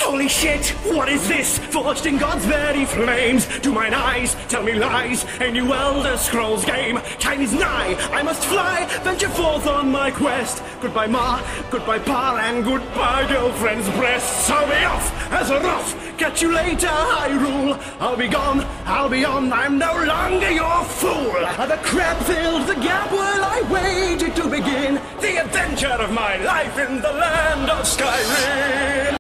Holy shit, what is this? Forged in God's very flames. Do mine eyes tell me lies? A new Elder Scrolls game. Time is nigh, I must fly, venture forth on my quest. Goodbye ma, goodbye pa, and goodbye girlfriend's breasts. I'll be off as a rough. Catch you later, Hyrule. I'll be gone, I'll be on, I'm no longer your fool. The crab filled the gap while I waited to begin the adventure of my life in the land of Skyrim.